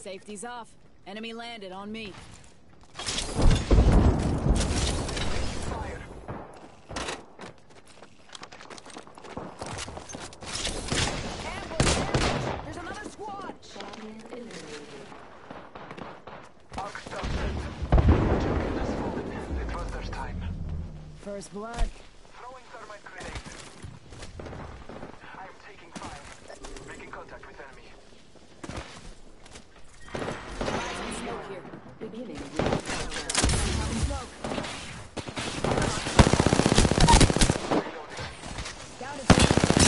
Safety's off. Enemy landed on me. Fire. Ambush! There's another squad! Champion eliminated. Arc stopped. Champion has fallen. It was their time. First blood. Throwing thermite grenade. I am taking fire. Making contact with enemy. Smoke here. Beginning Having smoke. Reloading. Down to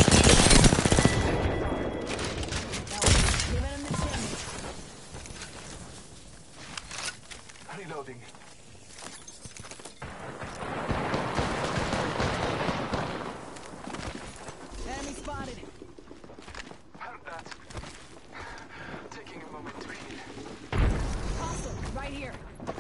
Give him the chimney. Reloading. Enemy spotted. Heard that. Taking a moment to heal. Hostile, right here.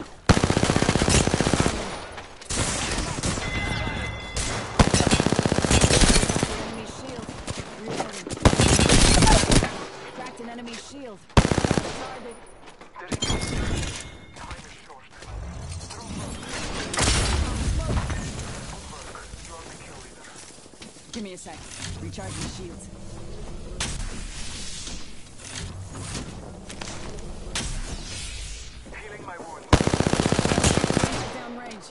Enemy shield. Reloading. Cracked an enemy shield. Target. There is time is short. Throw smoke. Good work. You are the kill leader. Give me a sec. Recharging shields. Healing my wound. Downrange.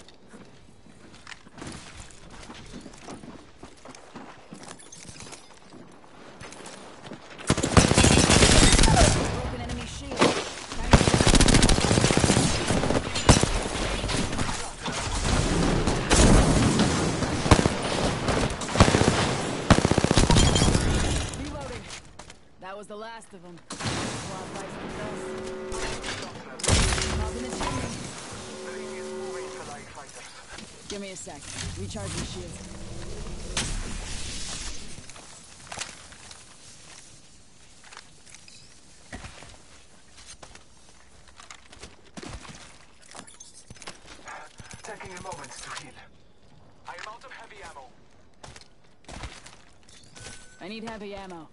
Broken enemy shield. Reloading. That was the last of them. Squad fights the best. Up in the chimney. The ring is moving for light fighters. Give me a sec. Recharging shields. Taking a moment to heal. I am out of heavy ammo. I need heavy ammo.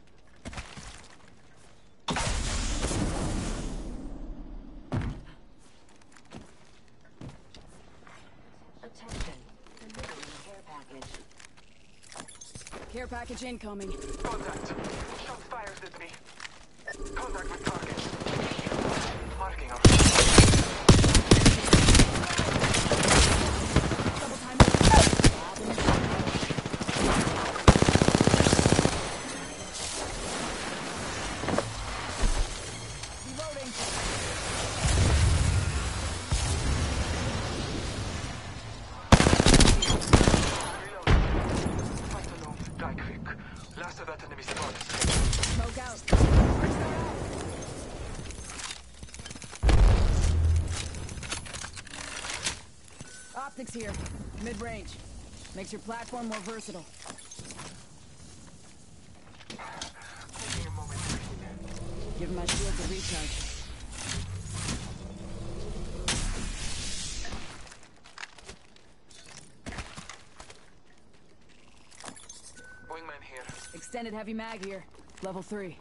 attention. Delivering care package. Care package incoming. Contact. Shots fired at me. Contact with target. Marking our... Double time. Reloading. Reloading. Fight alone. Die quick. Last of that enemy squad. Smoke out. Optics here. Mid-range. Makes your platform more versatile. Taking a moment to heal. Give my shield a recharge. Wingman here. Extended heavy mag here. Level 3.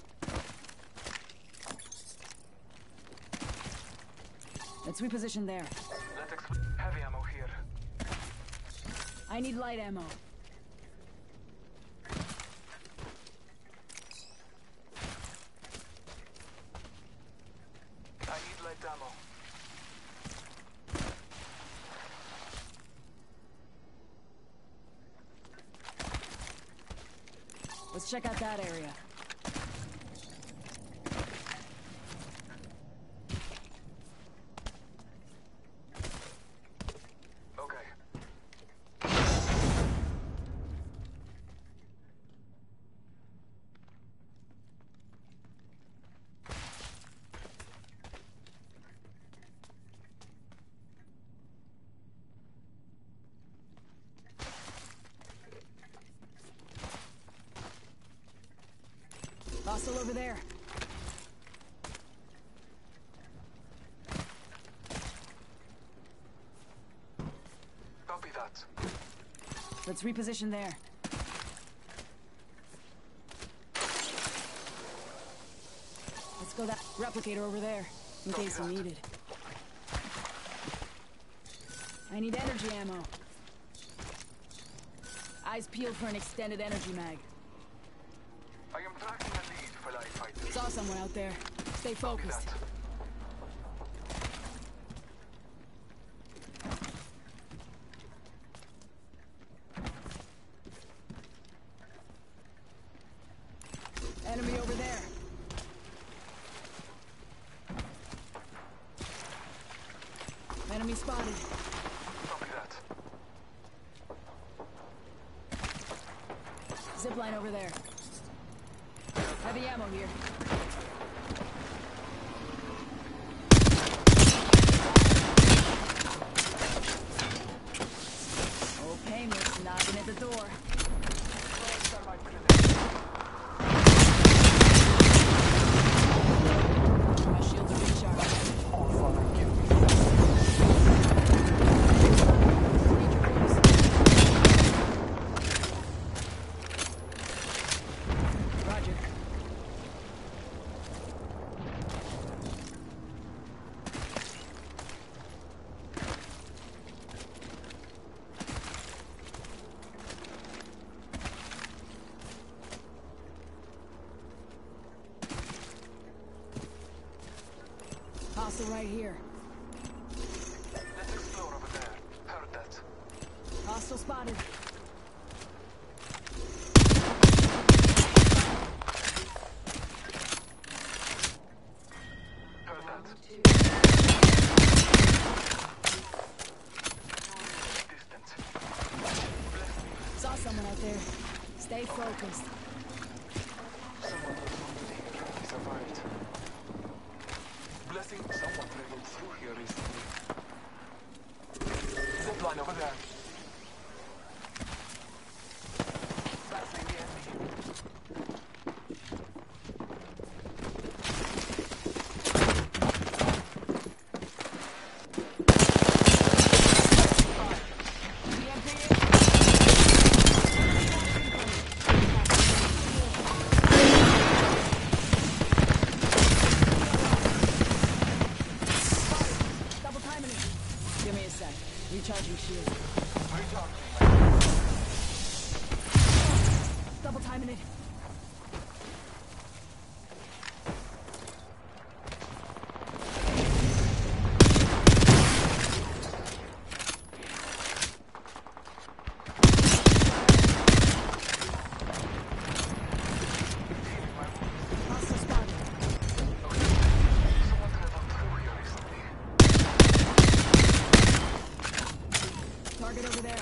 Let's reposition there. Heavy ammo here. I need light ammo. I need light ammo. Let's check out that area. Okay. Hostile over there. Copy that. Let's reposition there. Let's go that replicator over there, in case you need it. I need energy ammo. Eyes peeled for an extended energy mag. I am tracking a lead for life fighters. Saw someone out there. Stay focused. That. Enemy over there. Enemy spotted. Copy that. Zipline over there. Heavy ammo here. Oh, painless knocking at the door. Stand by for the My shields are recharged. all father kill me. Roger. Hostile right here. Let's explore over there. Heard that. Hostile spotted. Heard that. Distance. Saw someone out there. Stay focused. Someone was wounded here. He survived. Blessing. Someone traveled through here recently. Zipline over there. Passing the enemy. Double timing it. Give me a sec. Recharging shield. Recharge. Double timing it. Hostile spotted. Someone traveled through here recently. Target over there.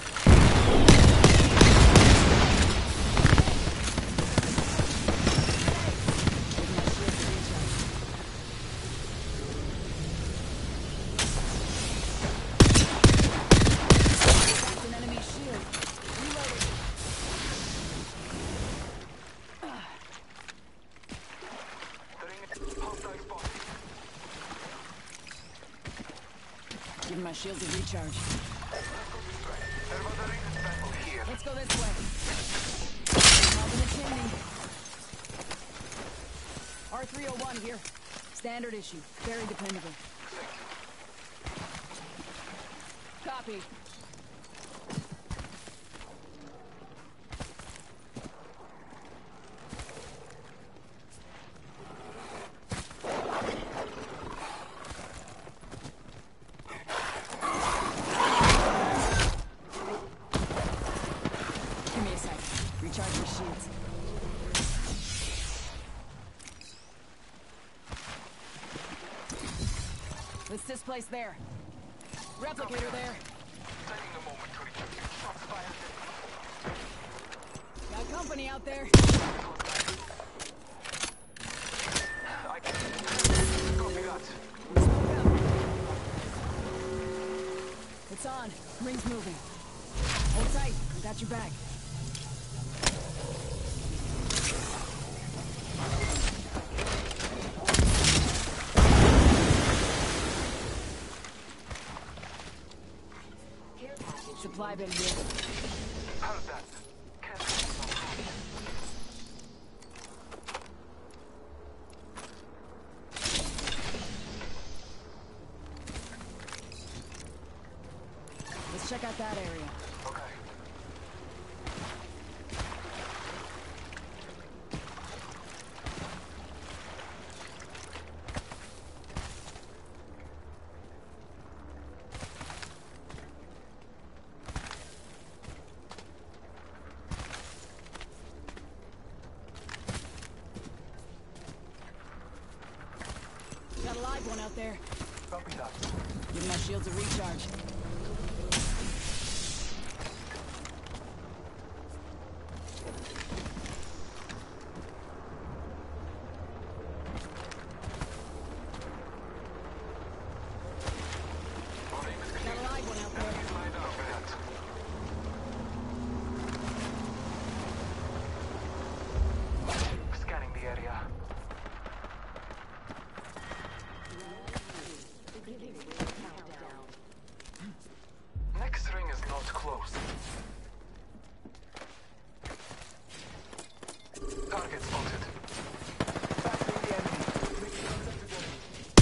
Give my shield to recharge. That's an enemy shield. Reloading. The ring is hostile spot. Give my shield to recharge. There was a ring battle here. Let's go this way. Top of the chimney. R301 here. Standard issue. Very dependable. Copy. Give me a sec. Recharge your shields. Let's displace there. Replicator there. Taking a moment to recharge. Shots fired. Got company out there. I can copy that. It's on. Ring's moving. Hold tight. I got your back. Care package. Supply bin here. Heard that. Cancel. check out that area. Okay. Got a live one out there. Copy that. Give my shields a recharge. Our aim is Got clear. a live one out there. Enemies lined up. Copy that. Scanning the area. Beginning countdown. Next ring is not close. Target spotted. Passing the enemy. Making contact with enemy.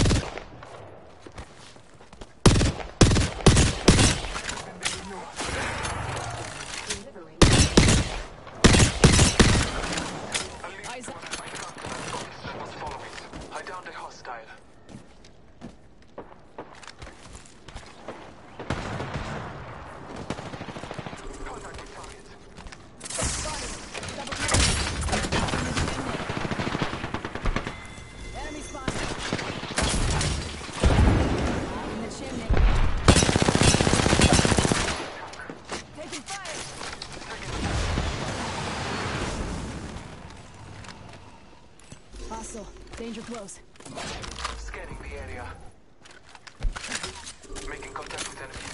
Delivering. Eyes up. That must follow it. I downed a hostile. Contacting target. Double kill. Enemy spotted. In the chimney. Taking fire. Hostile. Danger close. Scanning the area. Making contact with enemy.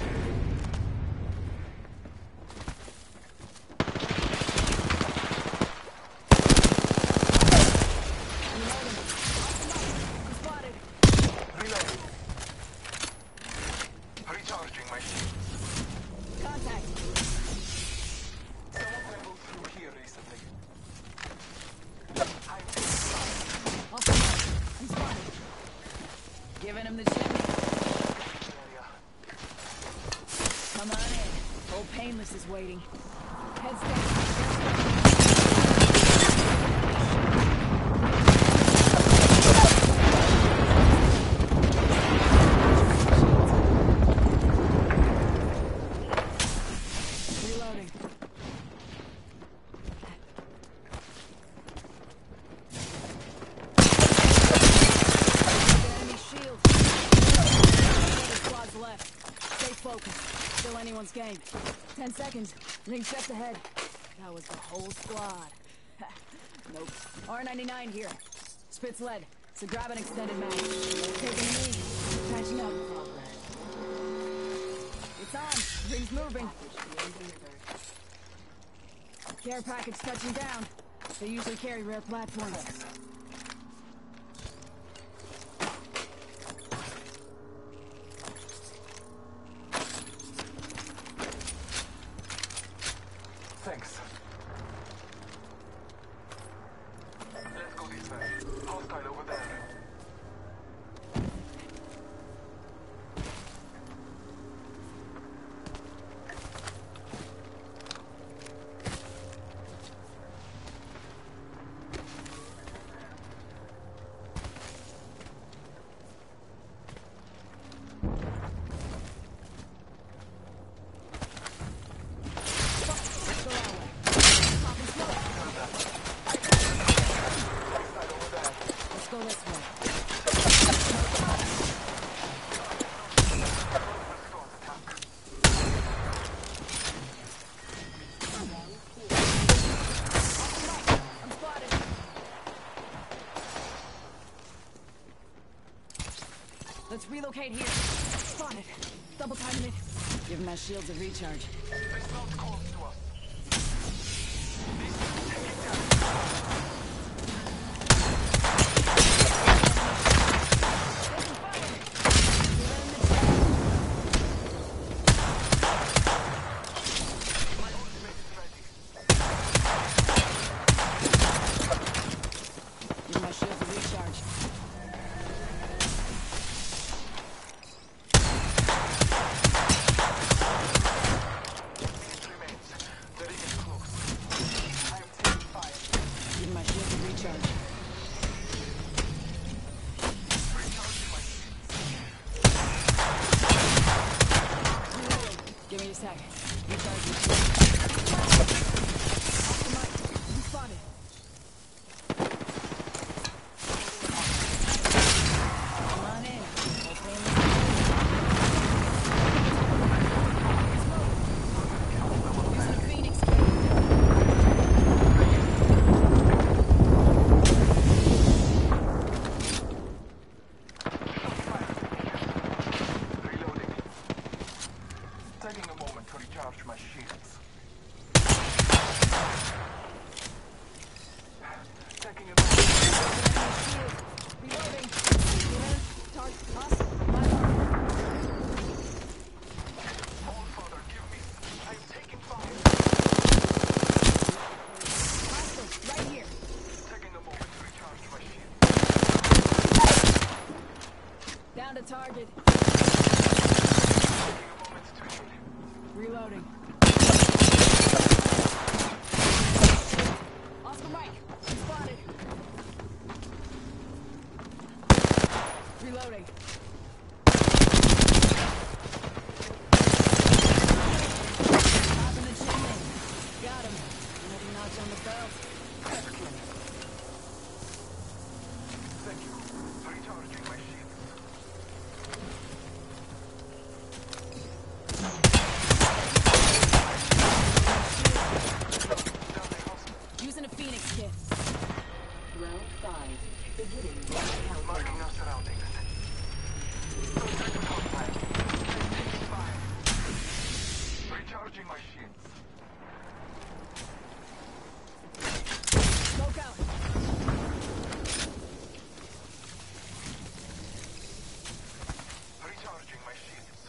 Reloading. Spotted. Reloading. Recharging my shield. Contact. Someone tumbled through here recently. Also, I'm spotted. Giving him the chimney. Area. Come on in. Old Painless is waiting. Heads down. Reloading. Enemy shield. Squads left. Stay focused. Still anyone's game. 10 seconds. Ring just ahead. That was the whole squad. Nope. R99 here. Spitz led. So grab an extended mag. Taking a knee. Patching up. It's on. Ring's moving. Care package touching down. They usually carry rare platforms. Thanks. Let's go this way. Hostile over there. Let's go that way. Popping smoke. Hostile over there. Let's go this way. Storm attack. I'm spotted. Let's relocate here. Spotted. Double timing it. Give my shields a recharge. It's not close to us. Taking fire. Give them the chance. My ultimate is ready. Give my shields a recharge. target. Taking a moment to heal. Reloading. Oscar Mike, spotted. Reloading. Top in the chimney. Got him. Another notch on the belt. Excellent. Thank you. Recharging my shields. Down a hostile. Using a Phoenix kit. Round 5. Beginning ring Marking countdown. our surroundings. Contact with hostile. Taking fire. Recharging my shields. Smoke out. Recharging my shields.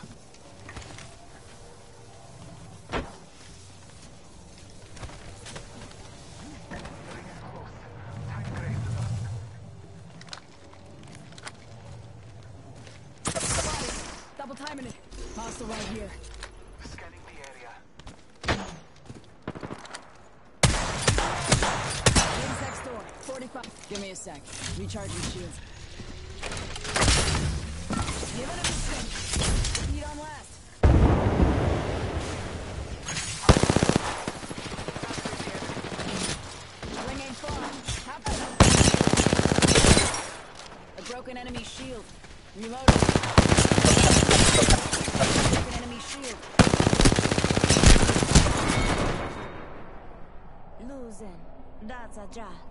Ring is close. Time grazes us. Spotted. Double timing it. Hostile right here. Scanning the area. Rings next door. 45. Give me a sec. Recharging shields. Give it a spin. Speed on last. Ring ain't far. Happen. A broken enemy shield. Reloading. Broken enemy shield. Losing. That's a job.